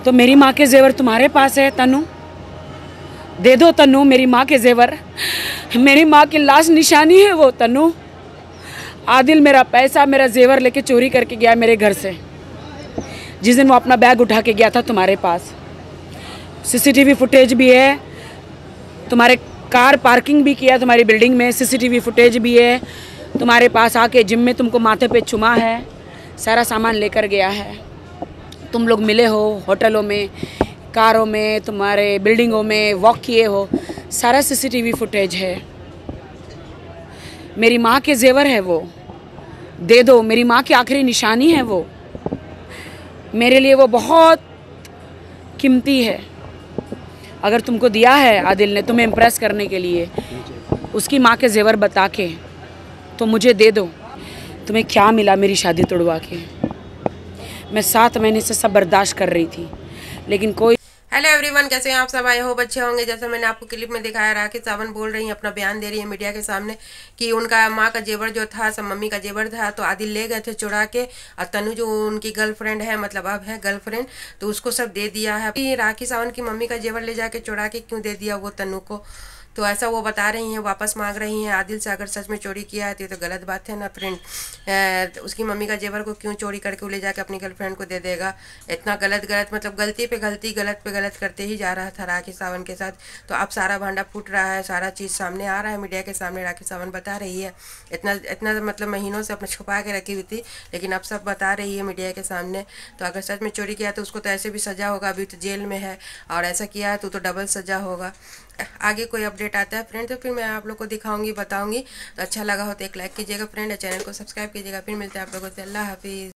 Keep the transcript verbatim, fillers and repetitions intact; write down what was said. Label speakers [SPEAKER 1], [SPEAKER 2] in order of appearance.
[SPEAKER 1] तो मेरी माँ के जेवर तुम्हारे पास है तनु, दे दो तनु मेरी माँ के जेवर। मेरी माँ की लाश निशानी है वो तनु। आदिल मेरा पैसा मेरा जेवर लेके चोरी करके गया मेरे घर से, जिस दिन वो अपना बैग उठा के गया था तुम्हारे पास। सीसीटीवी फुटेज भी है, तुम्हारे कार पार्किंग भी किया तुम्हारी बिल्डिंग में, सीसीटीवी फुटेज भी है। तुम्हारे पास आके जिम में तुमको माथे पे चुमा है, सारा सामान लेकर गया है। तुम लोग मिले हो होटलों में, कारों में, तुम्हारे बिल्डिंगों में वॉक किए हो, सारा सीसीटीवी फुटेज है। मेरी माँ के जेवर है वो, दे दो। मेरी माँ की आखिरी निशानी है वो, मेरे लिए वो बहुत कीमती है। अगर तुमको दिया है आदिल ने तुम्हें इम्प्रेस करने के लिए उसकी माँ के जेवर बता के, तो मुझे दे दो। तुम्हें क्या मिला मेरी शादी तोड़वा के? मैं सात महीने से सब बर्दाश्त कर रही थी, लेकिन कोई।
[SPEAKER 2] हेलो एवरीवन, कैसे हैं आप सब? आए हो बच्चे होंगे। जैसा मैंने आपको क्लिप में दिखाया, राखी सावंत बोल रही हैं, अपना बयान दे रही है मीडिया के सामने कि उनका माँ का जेवर जो था, सब मम्मी का जेवर था, तो आदिल ले गए थे चुरा के, और तनु जो उनकी गर्लफ्रेंड है, मतलब अब है गर्लफ्रेंड, तो उसको सब दे दिया है। राखी सावंत की मम्मी का जेवर ले जाके चुरा के क्यों दे दिया वो तनु को, तो ऐसा वो बता रही हैं, वापस मांग रही हैं आदिल से। अगर सच में चोरी किया है तो ये तो गलत बात है ना फ्रेंड। उसकी मम्मी का जेवर को क्यों चोरी करके वो ले जाके अपनी गर्लफ्रेंड को दे देगा? इतना गलत गलत मतलब गलती पे गलती, गलत पे गलत करते ही जा रहा था राखी सावंत के साथ। तो अब सारा भांडा फूट रहा है, सारा चीज़ सामने आ रहा है मीडिया के सामने। राखी सावंत बता रही है, इतना इतना मतलब महीनों से अपने छुपा के रखी हुई थी, लेकिन अब सब बता रही है मीडिया के सामने। तो अगर सच में चोरी किया तो उसको तो ऐसे भी सज़ा होगा, अभी तो जेल में है, और ऐसा किया है तो तो डबल सज़ा होगा। आगे कोई अपडेट आता है फ्रेंड तो फिर मैं आप लोग को दिखाऊंगी, बताऊंगी। तो अच्छा लगा हो तो एक लाइक कीजिएगा फ्रेंड, चैनल को सब्सक्राइब कीजिएगा। फिर मिलते हैं आप लोगों से। अल्लाह हाफिज़।